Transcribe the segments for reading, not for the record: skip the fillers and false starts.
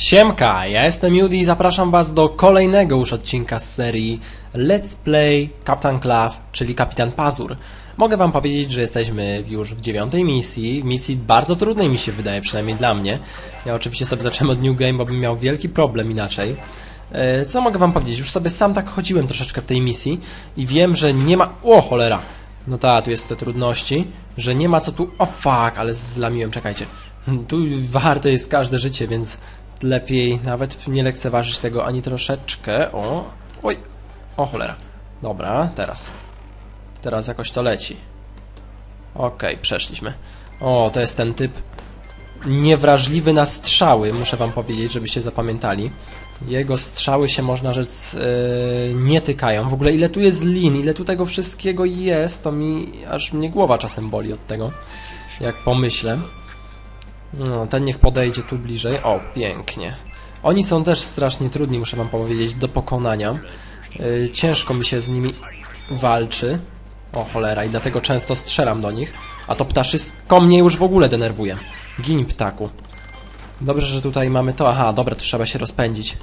Siemka, ja jestem Judy i zapraszam was do kolejnego już odcinka z serii Let's Play Captain Claw, czyli Kapitan Pazur. Mogę wam powiedzieć, że jesteśmy już w 9. misji, bardzo trudnej mi się wydaje, przynajmniej dla mnie. Ja oczywiście sobie zacząłem od New Game, bo bym miał wielki problem inaczej. Co mogę wam powiedzieć? Już sobie sam tak chodziłem troszeczkę w tej misji i wiem, że nie ma... O cholera! No tu jest te trudności, że nie ma co tu... O fuck, ale zlamiłem, czekajcie. Tu warte jest każde życie, więc lepiej nawet nie lekceważyć tego ani troszeczkę. O, oj, o cholera. Dobra, teraz jakoś to leci. Okej, przeszliśmy. O, to jest ten typ niewrażliwy na strzały, muszę wam powiedzieć, żebyście zapamiętali. Jego strzały się, można rzec, nie tykają. W ogóle ile tu jest lin, ile tu tego wszystkiego jest, to mi aż mnie głowa czasem boli od tego, jak pomyślę. No, ten niech podejdzie tu bliżej. O, pięknie. Oni są też strasznie trudni, muszę wam powiedzieć, do pokonania. Ciężko mi się z nimi walczy. O cholera, i dlatego często strzelam do nich. A to ptaszysko mnie już w ogóle denerwuje. Gin, ptaku. Dobrze, że tutaj mamy to. Aha, dobra, tu trzeba się rozpędzić.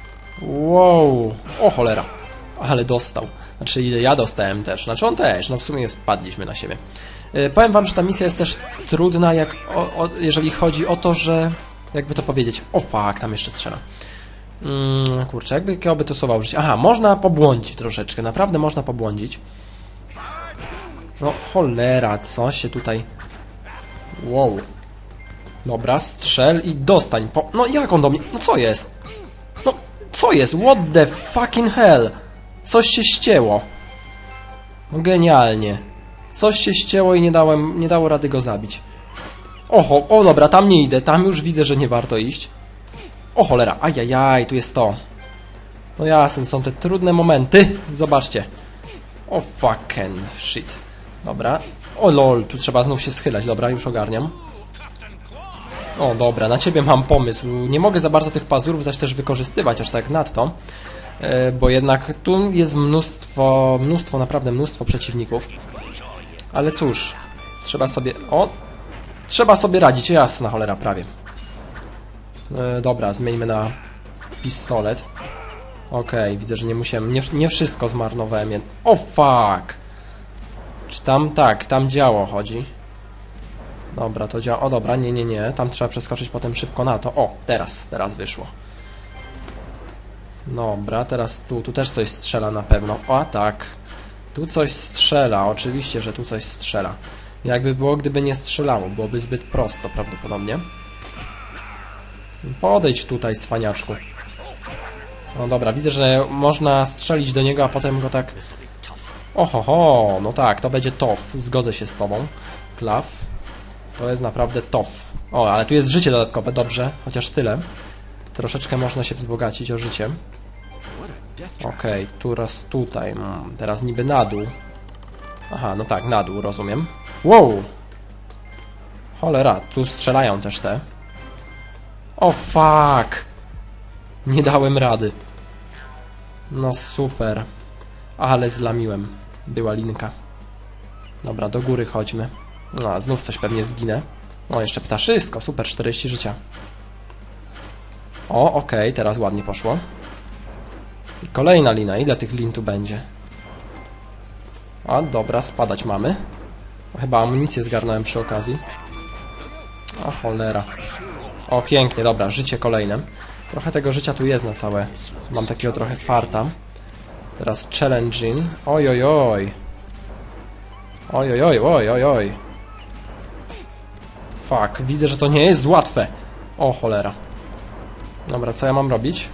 Wow. O cholera. Ale dostał. Znaczy ja dostałem też. Znaczy on też. No w sumie spadliśmy na siebie. Powiem wam, że ta misja jest też trudna, jeżeli chodzi o to, że... Jakby to powiedzieć... O fuck, tam jeszcze strzela. Kurczę, jakby to słowa użyć. Aha, można pobłądzić troszeczkę. Naprawdę można pobłądzić. No cholera, co się tutaj... Wow. Dobra, strzel i dostań po... No jak on do mnie... No co jest? No co jest? What the fucking hell? Coś się ścięło. No genialnie. Coś się ścięło i nie dało rady go zabić. Oho, o dobra, tam nie idę. Tam już widzę, że nie warto iść. O cholera, ajajaj, tu jest to. No jasne, są te trudne momenty. Zobaczcie. O fucking shit. Dobra. O lol, tu trzeba znów się schylać. Dobra, już ogarniam. O dobra, na ciebie mam pomysł. Nie mogę za bardzo tych pazurów zaś też wykorzystywać aż tak nadto. Bo jednak tu jest naprawdę mnóstwo przeciwników. Ale cóż, trzeba sobie radzić, jasna cholera, prawie. Dobra, zmieńmy na pistolet. Okej, widzę, że nie musiałem, nie wszystko zmarnowałem. O fuck! Czy tam, tak, tam działo chodzi. Dobra, to działa, o dobra, nie, tam trzeba przeskoczyć potem szybko na to. O, teraz wyszło. Dobra, teraz tu też coś strzela na pewno. O, tak. Tu coś strzela, oczywiście, że tu coś strzela. Jakby było, gdyby nie strzelało, byłoby zbyt prosto prawdopodobnie. Podejdź tutaj, cwaniaczku. No dobra, widzę, że można strzelić do niego, a potem go tak... Ohoho, no tak, to będzie tof, zgodzę się z tobą. Klaw. To jest naprawdę tof. O, ale tu jest życie dodatkowe, dobrze, chociaż tyle. Troszeczkę można się wzbogacić o życie. Okej, teraz tutaj. Teraz niby na dół. Aha, no tak, na dół, rozumiem. Wow! Cholera, tu strzelają też te. O fuck! Nie dałem rady. No super. Ale zlamiłem. Była linka. Dobra, do góry chodźmy. No, znów coś pewnie zginę. O, jeszcze ptaszysko, super, 40 życia. O, okej, teraz ładnie poszło. I kolejna lina. Ile tych lin tu będzie? A, dobra, spadać mamy. Chyba amunicję zgarnąłem przy okazji. O, cholera. O, pięknie, dobra, życie kolejne. Trochę tego życia tu jest na całe. Mam takiego trochę farta. Teraz challenging. Ojojoj. Ojojoj. Fuck, widzę, że to nie jest łatwe. O, cholera. Dobra, co ja mam robić?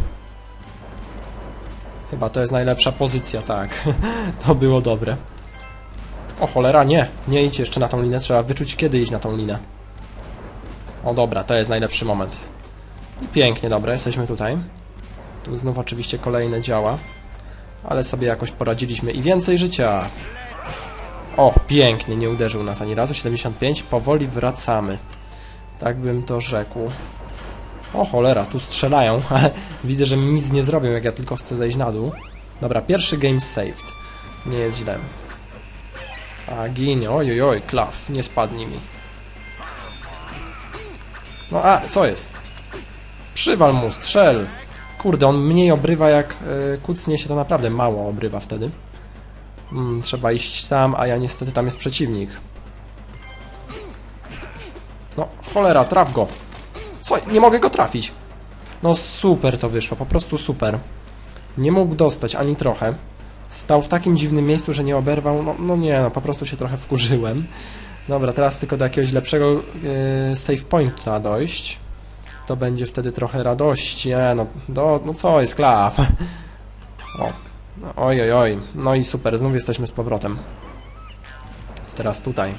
Chyba to jest najlepsza pozycja, tak. To było dobre. O cholera, nie idź jeszcze na tą linę, trzeba wyczuć, kiedy iść na tą linę. O dobra, to jest najlepszy moment. I pięknie, dobra, jesteśmy tutaj. Tu znów oczywiście kolejne działa. Ale sobie jakoś poradziliśmy i więcej życia. O, pięknie, nie uderzył nas ani razu, 75, powoli wracamy. Tak bym to rzekł. O cholera, tu strzelają, ale widzę, że mi nic nie zrobią, jak ja tylko chcę zejść na dół. Dobra, pierwszy game saved. Nie jest źle. A, ginie, ojojoj, klaw, nie spadnij mi. No a, co jest? przywal mu, strzel. Kurde, on mniej obrywa jak kucnie się, to naprawdę mało obrywa wtedy. Trzeba iść tam, a ja niestety tam jest przeciwnik. No, cholera, traf go. Co? Nie mogę go trafić. No super to wyszło, po prostu super. Nie mógł dostać ani trochę. Stał w takim dziwnym miejscu, że nie oberwał. No nie, no po prostu się trochę wkurzyłem. Dobra, teraz tylko do jakiegoś lepszego save pointa dojść. To będzie wtedy trochę radości. No co jest, Klaf? O. Oj, oj, oj. No i super, znów jesteśmy z powrotem. Teraz tutaj.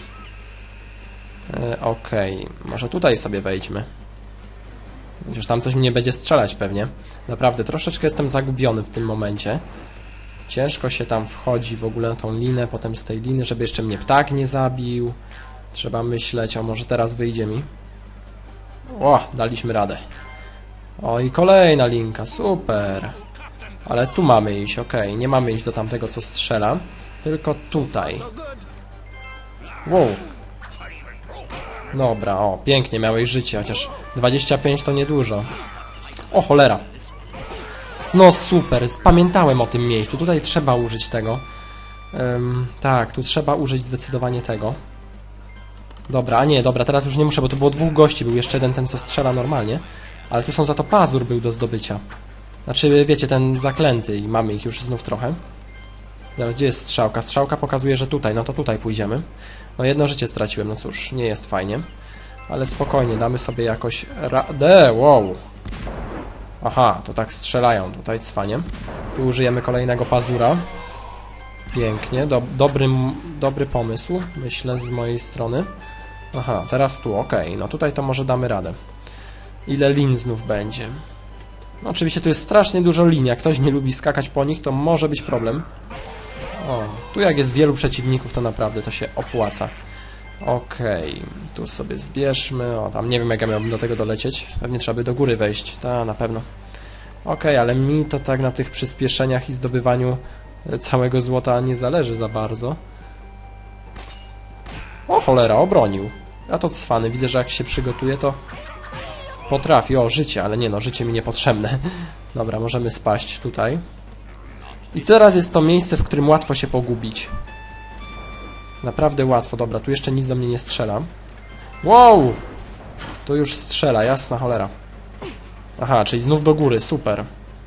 Okej. Może tutaj sobie wejdźmy. Chociaż tam coś mnie będzie strzelać pewnie. Naprawdę, troszeczkę jestem zagubiony w tym momencie. Ciężko się tam wchodzi w ogóle na tą linę, potem z tej liny, żeby jeszcze mnie ptak nie zabił. Trzeba myśleć, a może teraz wyjdzie mi. O, daliśmy radę. O, i kolejna linka, super. Ale tu mamy iść, okej. Nie mamy iść do tamtego, co strzela, tylko tutaj. Wow. Dobra, o, pięknie, miałeś życie, chociaż 25 to niedużo. O, cholera. No super, pamiętałem o tym miejscu, tutaj trzeba użyć tego. Tak, tu trzeba użyć zdecydowanie tego. Dobra, a nie, dobra, teraz już nie muszę, bo to było dwóch gości, był jeszcze jeden ten, co strzela normalnie. Ale tu są za to pazur był do zdobycia. Znaczy, wiecie, ten zaklęty i mamy ich już znów trochę. Teraz gdzie jest strzałka? Strzałka pokazuje, że tutaj, no to tutaj pójdziemy. No jedno życie straciłem, no cóż, nie jest fajnie. Ale spokojnie, damy sobie jakoś radę, wow. Aha, to tak strzelają tutaj, cwanie. Tu użyjemy kolejnego pazura. Pięknie, dobry pomysł, myślę, z mojej strony. Aha, teraz tu, okej, no tutaj to może damy radę. Ile lin znów będzie? No, oczywiście tu jest strasznie dużo lin, jak ktoś nie lubi skakać po nich, to może być problem. O, tu jak jest wielu przeciwników, to naprawdę to się opłaca. Okej, tu sobie zbierzmy, o tam nie wiem jak ja miałbym do tego dolecieć, pewnie trzeba by do góry wejść, na pewno. Okej, ale mi to tak na tych przyspieszeniach i zdobywaniu całego złota nie zależy za bardzo. O cholera, obronił. A to cwany, widzę, że jak się przygotuje, to potrafi. O, życie, ale nie no, życie mi niepotrzebne. Dobra, możemy spaść tutaj. I teraz jest to miejsce, w którym łatwo się pogubić. Naprawdę łatwo. Dobra, tu jeszcze nic do mnie nie strzela. Wow! Tu już strzela, jasna cholera. Aha, czyli znów do góry, super.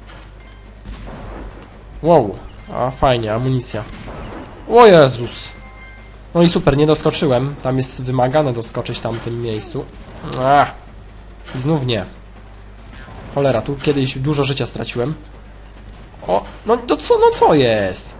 Wow, a fajnie, amunicja. O Jezus! No i super, nie doskoczyłem. Tam jest wymagane doskoczyć tam w tym miejscu. I znów nie. Cholera, tu kiedyś dużo życia straciłem. O, no co jest?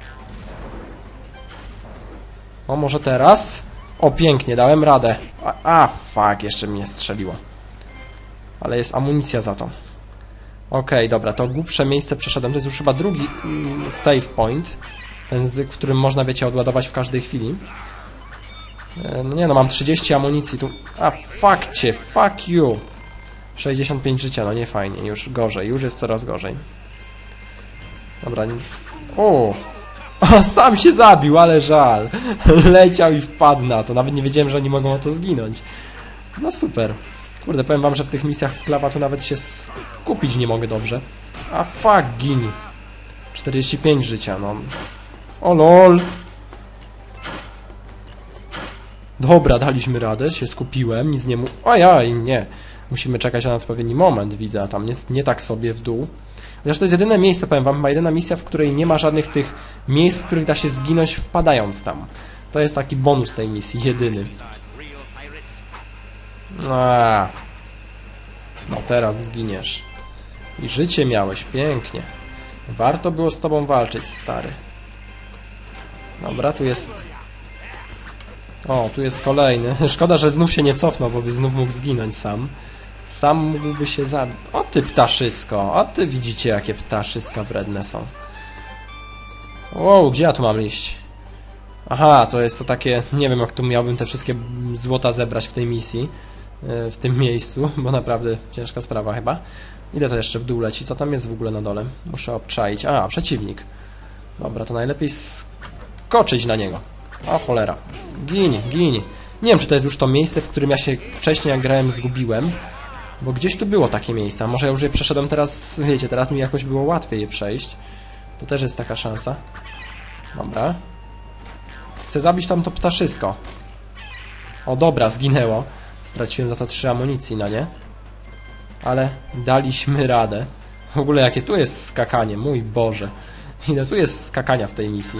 O, może teraz? O, pięknie, dałem radę. Fuck, jeszcze mnie strzeliło. Ale jest amunicja za to. Okej, dobra, to głupsze miejsce przeszedłem. To jest już chyba drugi save point. Ten, w którym można, wiecie, odładować w każdej chwili. No nie no, mam 30 amunicji tu. Fuck cię, fuck you. 65 życia, no nie fajnie, już gorzej, już jest coraz gorzej. Dobra, o! Sam się zabił, ale żal. Leciał i wpadł na to, nawet nie wiedziałem, że oni mogą o to zginąć. No super. Kurde, powiem wam, że w tych misjach w Klawa tu nawet się skupić nie mogę dobrze. Fuck, gin. 45 życia, no. O lol. Dobra, daliśmy radę, się skupiłem, nic nie Ojaj, nie. Musimy czekać na odpowiedni moment, widzę, a tam nie tak sobie w dół. Chociaż to jest jedyne miejsce, powiem wam, chyba jedyna misja, w której nie ma żadnych tych miejsc, w których da się zginąć wpadając tam. To jest taki bonus tej misji, jedyny. No teraz zginiesz. I życie miałeś, pięknie. Warto było z tobą walczyć, stary. Dobra, tu jest... O, tu jest kolejny. Szkoda, że znów się nie cofnął, bo by znów mógł zginąć sam. Sam mógłby się zabić. O ty ptaszysko, o ty widzicie, jakie ptaszyska wredne są. Wow, gdzie ja tu mam iść? Aha, to jest to takie... Nie wiem, jak tu miałbym te wszystkie złota zebrać w tej misji. W tym miejscu, bo naprawdę ciężka sprawa chyba. Ile to jeszcze w dół leci? Co tam jest w ogóle na dole? Muszę obczaić. Przeciwnik. Dobra, to najlepiej skoczyć na niego. O cholera. Gin. Nie wiem, czy to jest już to miejsce, w którym ja się wcześniej, jak grałem, zgubiłem. Bo gdzieś tu było takie miejsca. Może ja już je przeszedłem teraz, wiecie, teraz mi jakoś było łatwiej je przejść. To też jest taka szansa. Dobra. Chcę zabić tam to ptaszysko. O dobra, zginęło. Straciłem za to 3 amunicji, no nie? Ale daliśmy radę. W ogóle jakie tu jest skakanie, mój Boże. Ile tu jest skakania w tej misji.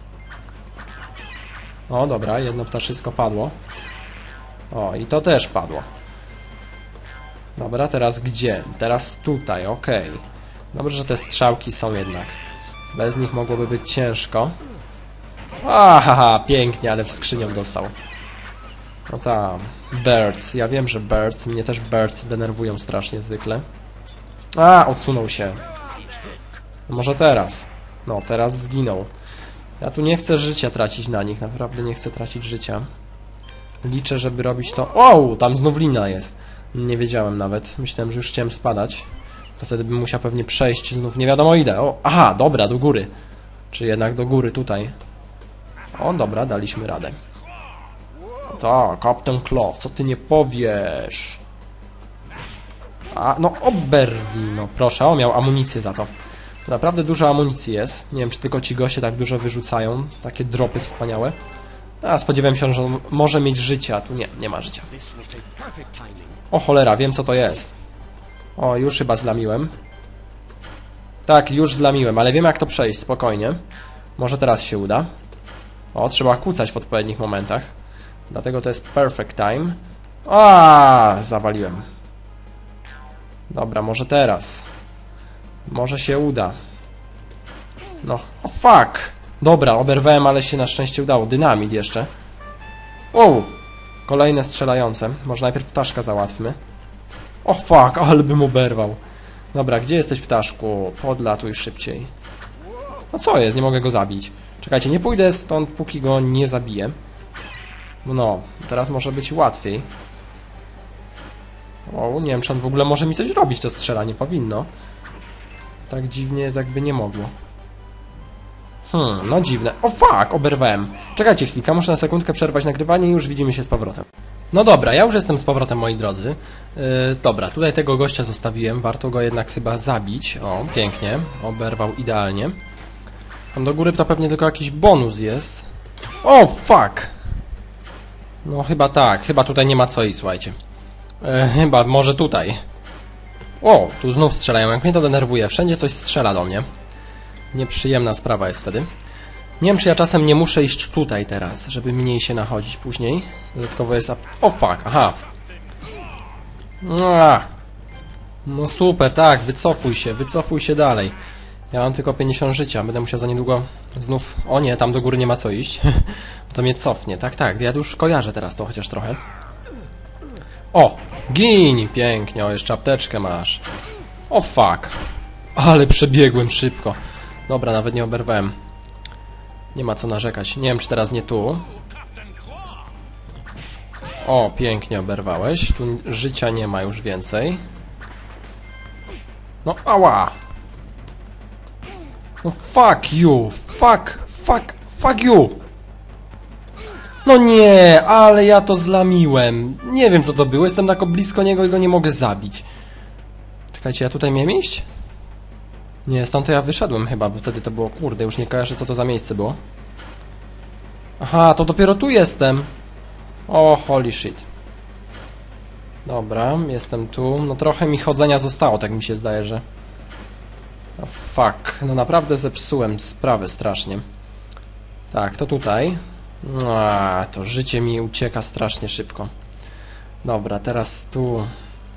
O dobra, jedno ptaszysko padło. O, i to też padło. Dobra, teraz gdzie? Teraz tutaj, okej. Dobrze, że te strzałki są jednak. Bez nich mogłoby być ciężko. Ahaha, pięknie, ale w skrzynię dostał. No tam, birds. Ja wiem, że birds. Mnie też birds denerwują strasznie zwykle. A, odsunął się. No może teraz. No, teraz zginął. Ja tu nie chcę życia tracić na nich. Naprawdę nie chcę tracić życia. Liczę, żeby robić to... O, tam znów lina jest. Nie wiedziałem nawet. Myślałem, że już chciałem spadać. To wtedy bym musiał pewnie przejść znów nie wiadomo ile. O, aha, dobra, do góry. Czy jednak do góry tutaj. O, dobra, daliśmy radę. Tak, Captain Claw, co ty nie powiesz? A, no oberwij, no proszę. O, miał amunicję za to. Naprawdę dużo amunicji jest. Nie wiem, czy tylko ci goście tak dużo wyrzucają. Takie dropy wspaniałe. A, spodziewałem się, że on może mieć życie, a tu nie, nie ma życia. O cholera, wiem co to jest. O, już chyba zlamiłem. Tak, już zlamiłem, ale wiem jak to przejść, spokojnie. Może teraz się uda. O, trzeba kłócać w odpowiednich momentach. Dlatego to jest perfect time. A, zawaliłem. Dobra, może teraz. Może się uda. No, o fuck! Dobra, oberwałem, ale się na szczęście udało. Dynamit jeszcze. Wow! Kolejne strzelające. Może najpierw ptaszka załatwmy. O fuck, ale bym oberwał. Dobra, gdzie jesteś, ptaszku? Podlatuj szybciej. No co jest? Nie mogę go zabić. Czekajcie, nie pójdę stąd, póki go nie zabiję. No, teraz może być łatwiej. O, nie wiem, czy on w ogóle może mi coś robić, to strzela. Nie powinno. Tak dziwnie jest, jakby nie mogło. No dziwne. O fuck, oberwałem. Czekajcie chwilkę, muszę na sekundkę przerwać nagrywanie i już widzimy się z powrotem. No dobra, ja już jestem z powrotem, moi drodzy. Dobra, tutaj tego gościa zostawiłem, warto go jednak chyba zabić. O, pięknie, oberwał idealnie. Tam do góry to pewnie tylko jakiś bonus jest. O fuck! No chyba tak, chyba tutaj nie ma co iść, słuchajcie. Chyba, może tutaj. O, tu znów strzelają, jak mnie to denerwuje, wszędzie coś strzela do mnie. Nieprzyjemna sprawa jest wtedy. Nie wiem, czy ja czasem nie muszę iść tutaj teraz, żeby mniej się nachodzić później. Dodatkowo jest... O fuck, aha. No super, tak, wycofuj się dalej. Ja mam tylko 50 życia, będę musiał za niedługo znów... O nie, tam do góry nie ma co iść. To mnie cofnie, tak, ja już kojarzę teraz to chociaż trochę. O, gin, pięknie, o, jeszcze apteczkę masz. O fuck. Ale przebiegłem szybko. Dobra, nawet nie oberwałem. Nie ma co narzekać. Nie wiem, czy teraz nie tu. O, pięknie oberwałeś. Tu życia nie ma już więcej. No, ała! No, fuck you! Fuck you! No nie, ale ja to zlamiłem. Nie wiem, co to było. Jestem tak blisko niego i go nie mogę zabić. Czekajcie, ja tutaj miałem iść? Nie, stąd to ja wyszedłem chyba, bo wtedy to było... Kurde, już nie kojarzę, co to za miejsce było. Aha, to dopiero tu jestem. O, holy shit. Dobra, jestem tu. No trochę mi chodzenia zostało, tak mi się zdaje, że... Oh, fuck, no naprawdę zepsułem sprawę strasznie. Tak, to tutaj. To życie mi ucieka strasznie szybko. Dobra, teraz tu...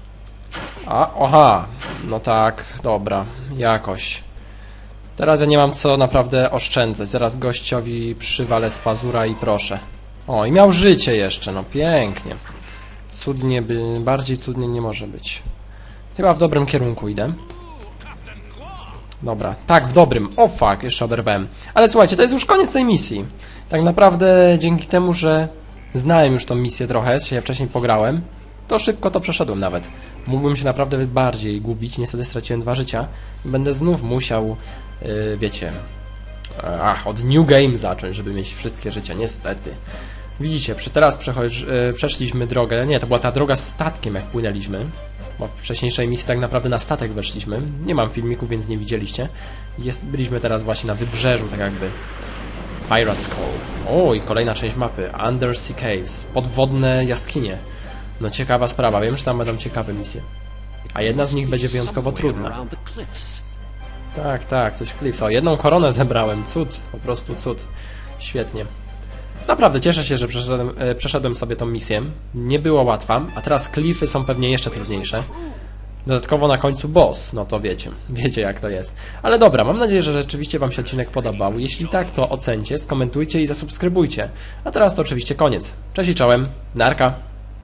Aha, no tak, dobra, jakoś. Teraz ja nie mam co naprawdę oszczędzać. Zaraz gościowi przywalę z pazura i proszę. O, i miał życie jeszcze, no pięknie. Cudnie bardziej cudnie nie może być. Chyba w dobrym kierunku idę. Dobra, tak, w dobrym. O fuck, jeszcze oberwałem. Ale słuchajcie, to jest już koniec tej misji. Tak naprawdę dzięki temu, że znałem już tą misję trochę, się wcześniej pograłem, to szybko to przeszedłem nawet. Mógłbym się naprawdę bardziej gubić, niestety straciłem 2 życia. Będę znów musiał, wiecie, od New Game zacząć, żeby mieć wszystkie życia, niestety. Widzicie, teraz przeszliśmy drogę, nie, to była ta droga z statkiem, jak płynęliśmy. bo w wcześniejszej misji tak naprawdę na statek weszliśmy. Nie mam filmików, więc nie widzieliście. Byliśmy teraz właśnie na wybrzeżu, tak jakby. Pirates Cove. O, i kolejna część mapy. Undersea Caves. Podwodne jaskinie. No ciekawa sprawa. Wiem, że tam będą ciekawe misje. A jedna z nich będzie wyjątkowo trudna. Tak, tak, coś Cliffs. O, jedną koronę zebrałem. Cud, po prostu cud. Świetnie. Naprawdę cieszę się, że przeszedłem sobie tą misję. Nie było łatwa, a teraz klify są pewnie jeszcze trudniejsze. Dodatkowo na końcu boss, no to wiecie jak to jest. Ale dobra, mam nadzieję, że rzeczywiście wam się odcinek podobał. Jeśli tak, to ocencie, skomentujcie i zasubskrybujcie. A teraz to oczywiście koniec. Cześć i czołem, narka!